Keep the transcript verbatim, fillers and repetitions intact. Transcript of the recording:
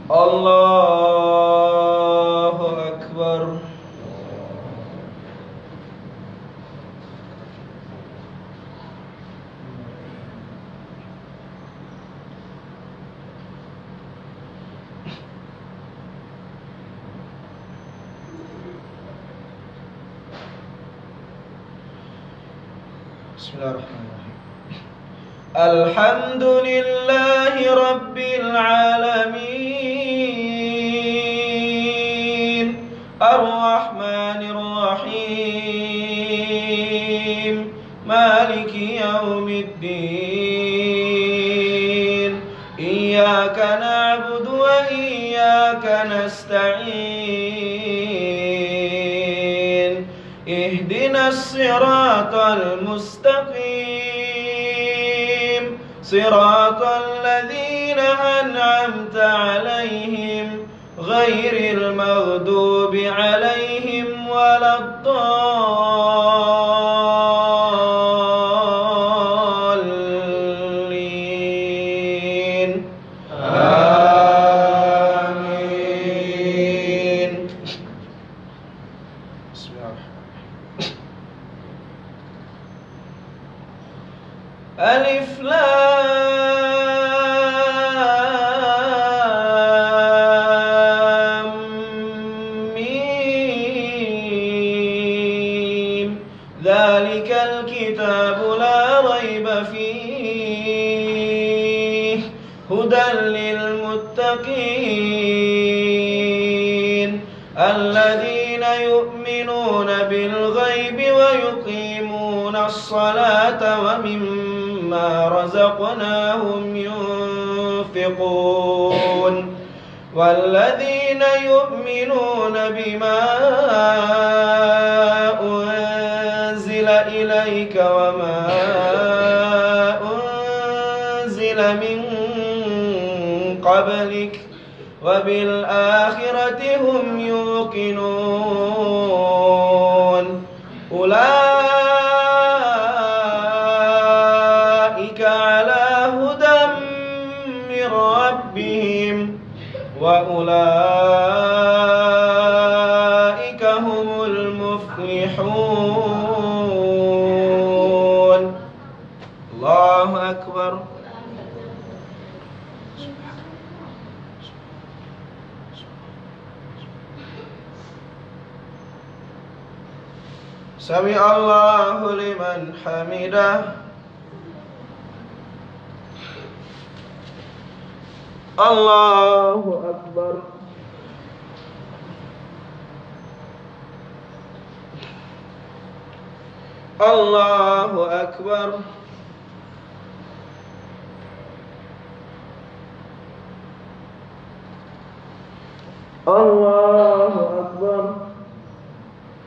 الله أكبر. بسم الله الرحمن الرحيم. الحمد لله رب العالمين الرحمن الرحيم مالك يوم الدين إياك نعبد وإياك نستعين اهدنا الصراط المستقيم صراط الذين أنعمت عليهم غير المغضوب عليهم ولا الضالين آمين. بسم الله الرحمن الرحيم. ألف لام ميم ذلك الكتاب لا ريب فيه هدى للمتقين الذين يؤمنون بالغيب ويقيمون الصلاة ومما رزقناهم ينفقون والذين يؤمنون بما أنزل إليك وما أنزل من قبلك وبالآخرة هم يوقنون أولئك على هدى من ربهم وأولئك هم المفلحون. الله أكبر. سمع الله لمن حمده. الله أكبر. الله أكبر. الله